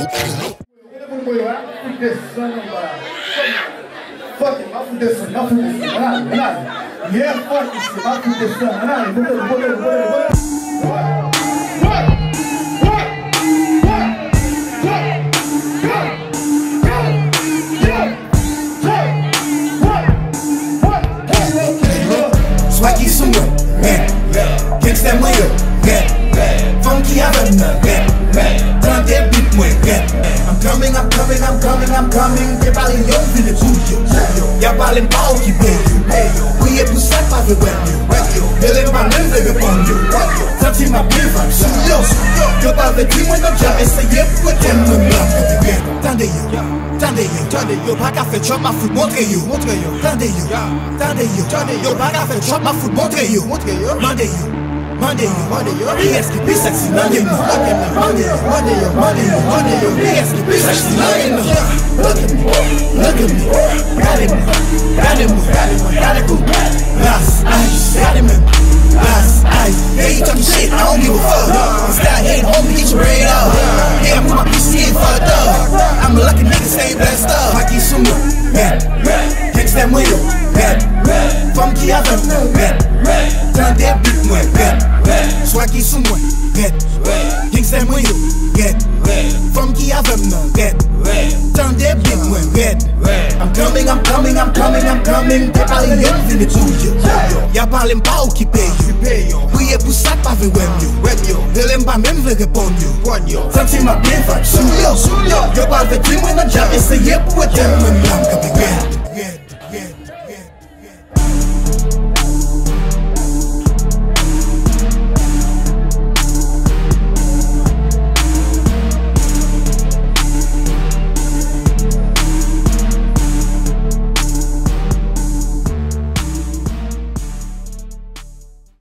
Fuck it, vai fuder isso, não fuder isso, nada. Yeah, fuck isso, vai fuder isso, nada. Swaggy somewhere, gangsta moyo, funky avenue, turn that beat way, I'm coming, they balling young in the studio, ya balling pau ki beyo, we é pusar pra ver ele é balling nigga on you, touching my beef, I'm serious, eu tava de when I'm just say yeah, put them in love, Tendez yo, pas qu'à faire chop ma foot, montrez-yo, yo, pas qu'à faire chop ma foot, montrez-yo, mandez-yo, PSK, be sexy, mandez-yo, PSK, be sexy, mandez-yo, look at me, got it, last eyes, yeah, you talking shit, I don't give a fuck, style hating, homie, get your brain up, yeah, I put my PC in fucked up, I'm a lucky nigga, stay blessed up, aqui sumo, gangsta moyo, funky avenue, turn that beat moi, swaggy sumo, gangsta moyo, funky avenue, turn that beat moi, I'm coming, they parlent young in the studio, ya parlent pas ou qui paye, oui et pour ça pas ver web yo, elle aime pas même veut répondre yo, sentir ma bien vibe, sous yo, yo pas avec lui, moi n'a jamais essayé pour être un homme.